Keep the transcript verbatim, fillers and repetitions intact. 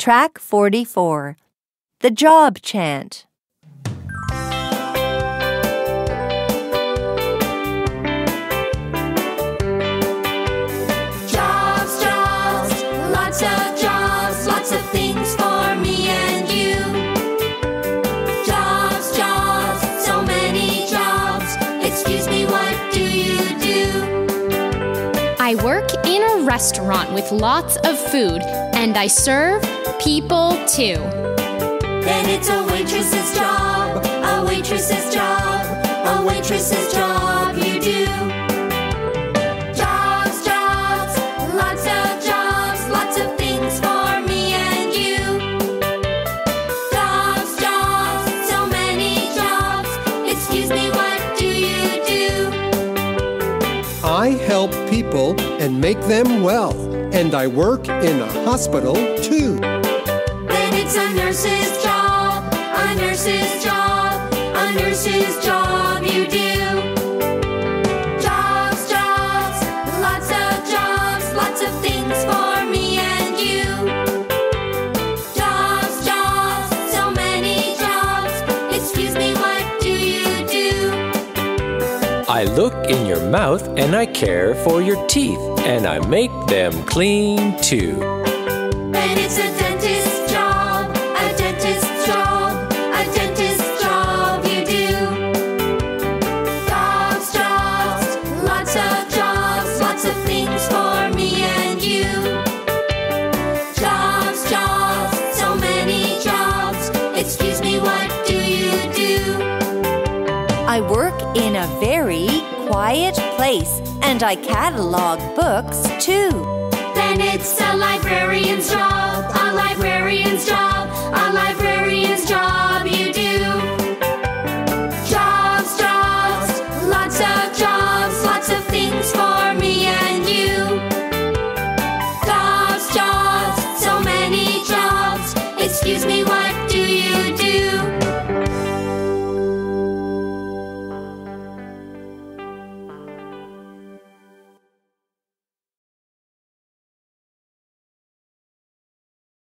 Track forty-four. The Job Chant. Jobs, jobs, lots of jobs, lots of things for me and you. Jobs, jobs, so many jobs. Excuse me, what do you do? I work in a restaurant with lots of food, and I serve people too. Then it's a waitress's job, a waitress's job, a waitress's job you do. Jobs, jobs, lots of jobs, lots of things for me and you. Jobs, jobs, so many jobs. Excuse me, what do you do? I help people and make them well, and I work in a hospital too. Then it's a nurse's job, a nurse's job, a nurse's job you do. Jobs, jobs, lots of jobs, lots of things for me and you. Jobs, jobs, so many jobs. Excuse me, what do you do? I look in your mouth and I care for your teeth, and I make them clean too. Then it's a dentist's job, a dentist's job, a dentist's job you do. Jobs, jobs, lots of jobs, lots of things for me and you. Jobs, jobs, so many jobs. Excuse me, what do you do? I work in a very quiet place, and I catalog books too. Then it's a librarian's job,